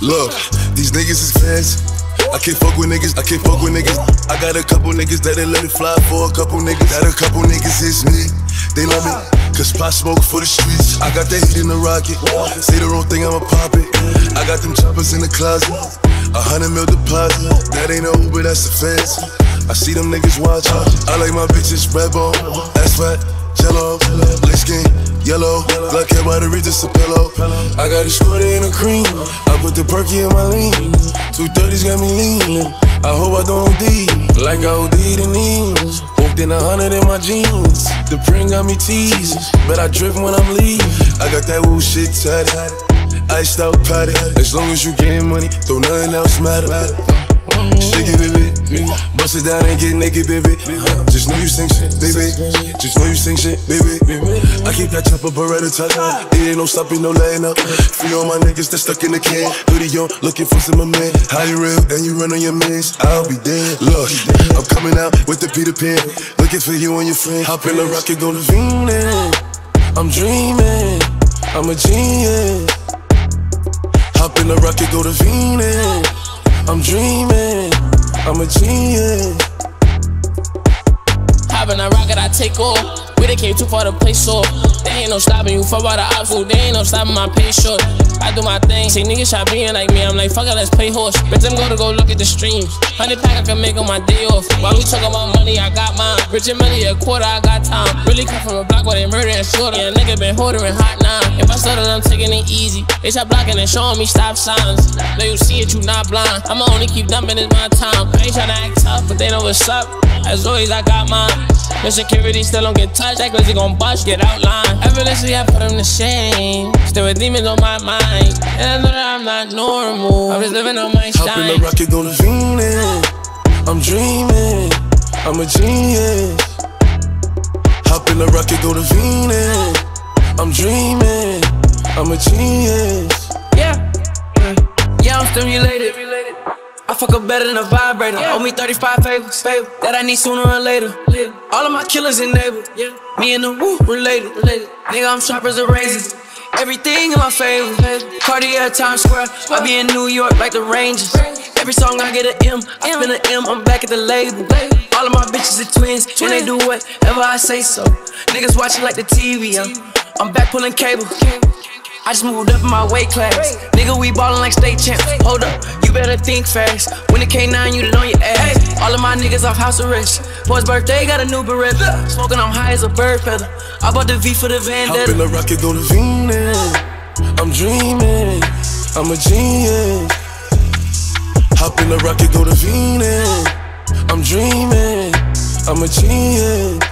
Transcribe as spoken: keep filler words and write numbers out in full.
Look, these niggas is fancy. I can't fuck with niggas, I can't fuck with niggas. I got a couple niggas that'll let it fly for a couple niggas. Got a couple niggas is me, they love me, cause pot smoke for the streets. I got that heat in the rocket, say the wrong thing, I'ma pop it. I got them choppers in the closet, a hundred mil deposit. That ain't no Uber, that's the fancy. I see them niggas watch, I like my bitches red bone, that's fat, jello, light skin, yellow, black hair by the Regis a pillow. I got a shorty in a cream, I put the perky in my lean. Two thirties got me leaning, I hope I don't O D, like I O D'd in these. Walked in a hundred in my jeans, the print got me teased, but I drift when I'm leaving. I got that woo shit tatted, iced out patty. As long as you getting money, don't nothing else matter. Shake it, baby, bust it down and get naked, baby. Just know you sing shit, baby. Just know you sing shit, baby. I keep that chopper Beretta tucked. It ain't no stopping, no laying up. Free all my niggas that stuck in the can. Hoodie on, looking for some of man. How you real and you run on your mans? I'll be dead. Look, I'm coming out with the Peter Pan, looking for you and your friend. Hop in the rocket, go to Venus. I'm dreaming, I'm a genius. Hop in the rocket, go to Venus. I'm dreaming, I'm a genius. Hop in a rocket, I take off. We done came too far to play so. They ain't no stopping you, fuck all the options. They ain't no stopping my pay short. I do my thing, see niggas try being like me. I'm like, fuck it, let's play horse. Bitch, I'm gonna go look at the streams. Hundred pack I can make on my day off. While we talk about money, I got mine. Rich and money, a quarter, I got time. Really come from a block where they murder and slaughter. Yeah, nigga been hoarding hot nine. If I started, I'm taking it easy. They start blocking and showing me stop signs. Now you see it, you not blind. I'ma only keep dumping, it's my time. I ain't tryna act tough, but they know what's up. As always, I got mine. The security still don't get touched. Act like they gon' bust, get outlined. Effortlessly, I put them to shame. Still with demons on my mind. And I know that I'm not normal. I'm just living on my shine. Hop in the rocket, go to Venus. I'm dreaming, I'm a genius. Hop in the rocket, go to Venus. I'm dreaming, I'm a genius. Yeah, yeah, I'm stimulated. I fuck up better than a vibrator. Yeah. Owe me thirty-five favors that I need sooner or later. Yeah. All of my killers enabled. Yeah. Me and the woo related. related. Nigga, I'm sharp as a razor. Everything in my favor. Cartier, Times Square. I be in New York like the Rangers. Every song I get an M, I spin an M, I'm back at the label. All of my bitches are twins, and they do whatever I say so. Niggas watching like the T V, I'm, I'm back pulling cable. I just moved up in my weight class. Nigga, we ballin' like state champs. Hold up, you better think fast. When it K nine, you done on your ass. All of my niggas off house arrest. Boy's birthday, got a new Beretta. Smoking, I'm high as a bird feather. I bought the V for the Vendetta. Hop in the rocket, go to Venus. I'm dreaming, I'm a genius. Hop in the rocket, go to Venus. I'm dreaming, I'm a genius.